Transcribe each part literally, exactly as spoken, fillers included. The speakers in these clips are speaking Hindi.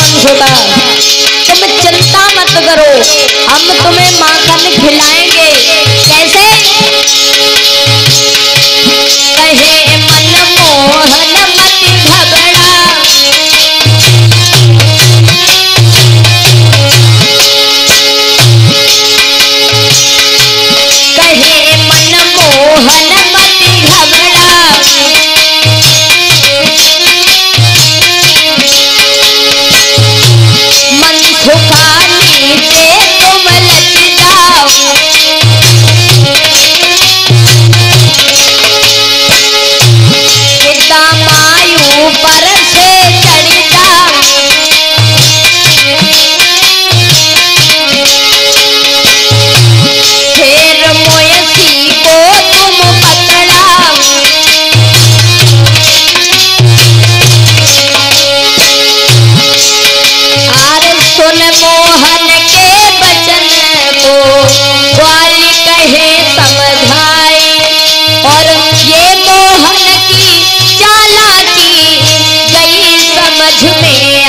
मनसुखा, तुम चिंता मत करो, हम तुम्हें माखन खिलाएंगे। कैसे? कहे मनमोहन मत घबरा, कहे मनमोहन मत घबरा, मनसुखा नीचे तुम लट जाओ, मायू पर से चढ़ जाओ, फिर मोयसी को तुम पकड़ाओ, आर सुन मोहन के वचन को ग्वाल कहे समझाए, और ये मोहन की चालाकी गई समझ में आ,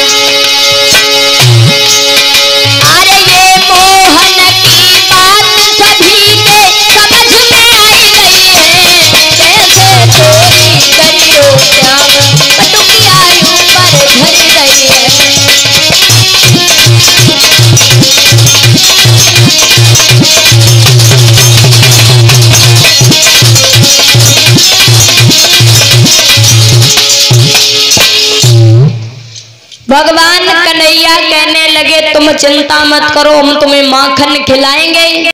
अरे ये मोहन की बात सभी के समझ में आई गई है। कैसे चोरी करियो श्याम बटुकी आयु पर धर रही है। भगवान कन्हैया कहने लगे तुम चिंता मत करो, हम तुम्हें माखन खिलाएंगे।